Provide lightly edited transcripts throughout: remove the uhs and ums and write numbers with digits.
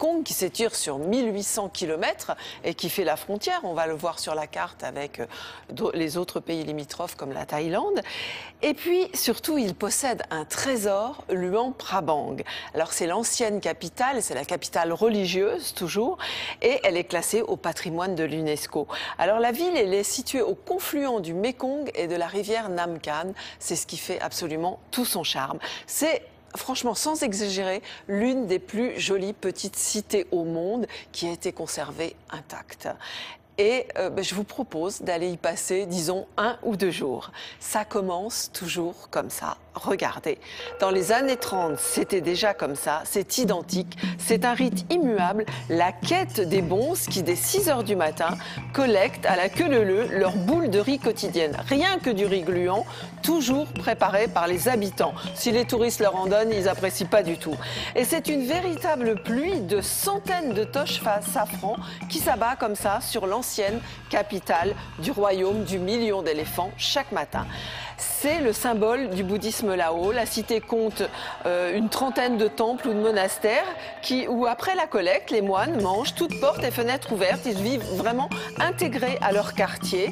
Mékong qui s'étire sur 1800 km et qui fait la frontière. On va le voir sur la carte avec les autres pays limitrophes comme la Thaïlande. Et puis, surtout, il possède un trésor, Luang Prabang. Alors, c'est l'ancienne capitale, c'est la capitale religieuse, toujours, et elle est classée au patrimoine de l'UNESCO. Alors, la ville, elle est située au confluent du Mékong et de la rivière Nam Khan. C'est ce qui fait absolument tout son charme. C'est franchement, sans exagérer, l'une des plus jolies petites cités au monde qui a été conservée intacte. Et je vous propose d'aller y passer, disons, 1 ou 2 jours. Ça commence toujours comme ça. Regardez, dans les années 30, c'était déjà comme ça, c'est identique, c'est un rite immuable, la quête des bonzes qui, dès 6 h du matin, collectent à la queue leu-leu leur boule de riz quotidienne. Rien que du riz gluant, toujours préparé par les habitants. Si les touristes leur en donnent, ils n'apprécient pas du tout. Et c'est une véritable pluie de centaines de toches safran qui s'abat comme ça sur l'ancienne capitale du royaume du million d'éléphants chaque matin. C'est le symbole du bouddhisme là-haut. La cité compte une trentaine de temples ou de monastères où, après la collecte, les moines mangent toutes portes et fenêtres ouvertes. Ils vivent vraiment intégrés à leur quartier.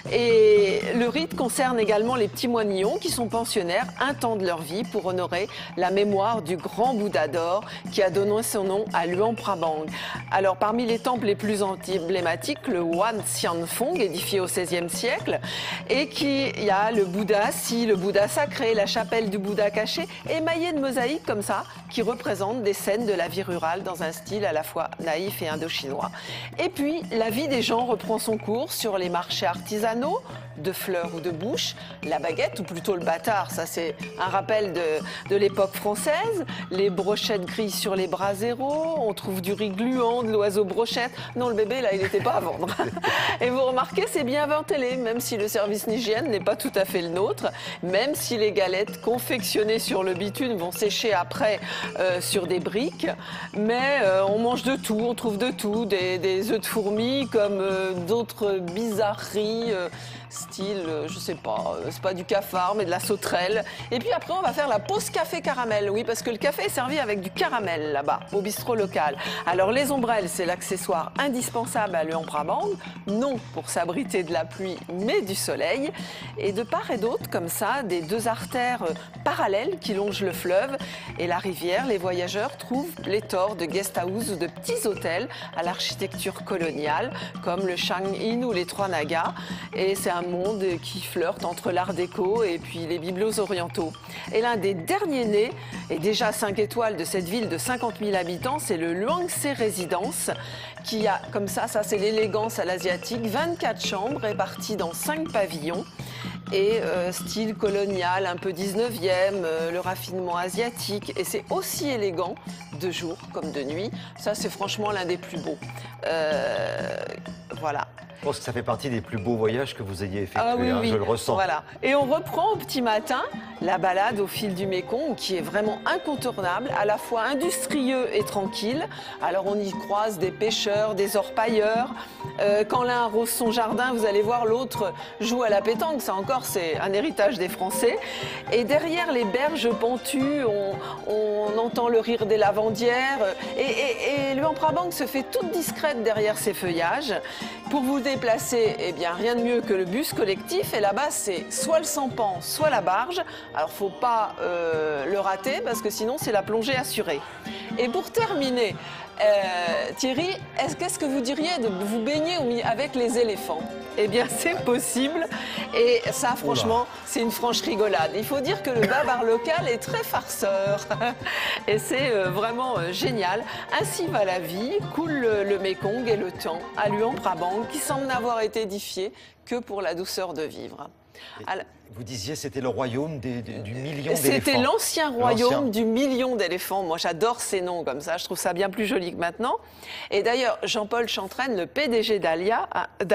Et le rite concerne également les petits moinillons qui sont pensionnaires un temps de leur vie pour honorer la mémoire du grand Bouddha d'or qui a donné son nom à Luang Prabang. Alors, parmi les temples les plus emblématiques, le Wat Sian Phong, édifié au XVIe siècle, et il y a le Bouddha assis, le Bouddha sacré, la chapelle du Bouddha caché, émaillée de mosaïques comme ça, qui représentent des scènes de la vie rurale dans un style à la fois naïf et indo-chinois. Et puis, la vie des gens reprend son cours sur les marchés artisanaux, de fleurs ou de bouches, la baguette, ou plutôt le bâtard, ça c'est un rappel de l'époque française, les brochettes grises sur les braseros, on trouve du riz gluant, de l'oiseau brochette. Non, le bébé, là, il n'était pas à vendre. Et vous remarquez, c'est bien ventilé, même si le service d'hygiène n'est pas tout à fait le nôtre, même si les galettes confectionnées sur le bitume vont sécher après sur des briques, mais on mange de tout, on trouve de tout, des œufs de fourmis comme d'autres bizarreries, style, je sais pas, c'est pas du cafard, mais de la sauterelle. Et puis après, on va faire la pause café caramel, oui, parce que le café est servi avec du caramel là-bas, au bistrot local. Alors les ombrelles, c'est l'accessoire indispensable à Luang Prabang, non pour s'abriter de la pluie, mais du soleil. Et de part et d'autre, comme ça, des 2 artères parallèles qui longent le fleuve et la rivière, les voyageurs trouvent pléthore de guest house ou de petits hôtels à l'architecture coloniale, comme le Shang Inn ou les 3 Nagas. Et c'est un monde qui flirte entre l'art déco et puis les bibelots orientaux. Et l'un des derniers nés, et déjà 5 étoiles de cette ville de 50 000 habitants, c'est le Luangse Residence, qui a, comme ça c'est l'élégance à l'asiatique, 24 chambres réparties dans 5 pavillons. Et style colonial, un peu 19e, le raffinement asiatique. Et c'est aussi élégant de jour comme de nuit. Ça, c'est franchement l'un des plus beaux. Voilà. Je pense que ça fait partie des plus beaux voyages que vous ayez effectués, ah, oui, hein, oui. je le ressens. Voilà. Et on reprend au petit matin la balade au fil du Mékong, qui est vraiment incontournable, à la fois industrieux et tranquille. Alors on y croise des pêcheurs, des orpailleurs. Quand l'un arrose son jardin, vous allez voir l'autre joue à la pétanque. Ça encore, c'est un héritage des Français. Et derrière les berges pentues, on entend le rire des lavandières. Et Luang Prabang se fait toute discrète derrière ses feuillages. Pour vous déplacer, eh bien, rien de mieux que le bus collectif. Et là-bas, c'est soit le sampan, soit la barge. Alors, il ne faut pas le rater parce que sinon, c'est la plongée assurée. Et pour terminer, Thierry, qu'est-ce que vous diriez de vous baigner avec les éléphants? Eh bien, c'est possible. Et ça, franchement, c'est une franche rigolade. Il faut dire que le babar local est très farceur. Et c'est vraiment génial. Ainsi va la vie, coule le Mékong et le temps à Luang Prabang, qui semble n'avoir été édifié que pour la douceur de vivre. Alors, vous disiez c'était le royaume du million d'éléphants. C'était l'ancien royaume du million d'éléphants. Moi, j'adore ces noms comme ça. Je trouve ça bien plus joli que maintenant. Et d'ailleurs, Jean-Paul Chantraine, le PDG d'Asia,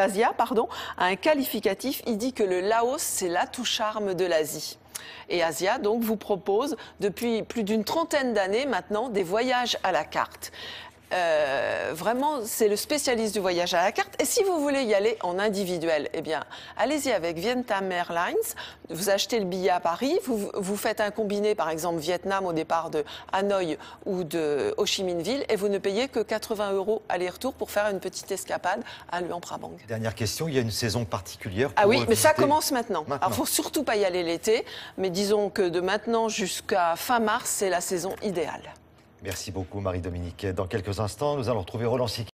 a un qualificatif. Il dit que le Laos, c'est l'atout charme de l'Asie. Et Asia, donc, vous propose depuis plus d'une trentaine d'années maintenant des voyages à la carte. Vraiment, c'est le spécialiste du voyage à la carte. Et si vous voulez y aller en individuel, eh bien, allez-y avec Vietnam Airlines. Vous achetez le billet à Paris, vous faites un combiné, par exemple Vietnam au départ de Hanoï ou de Ho Chi Minh Ville, et vous ne payez que 80 € aller-retour pour faire une petite escapade à Luang Prabang. Dernière question, il y a une saison particulière pour Ah oui, mais ça visiter... commence maintenant. Alors, il ne faut surtout pas y aller l'été, mais disons que de maintenant jusqu'à fin mars, c'est la saison idéale. Merci beaucoup Marie-Dominique. Dans quelques instants, nous allons retrouver Roland Siquet.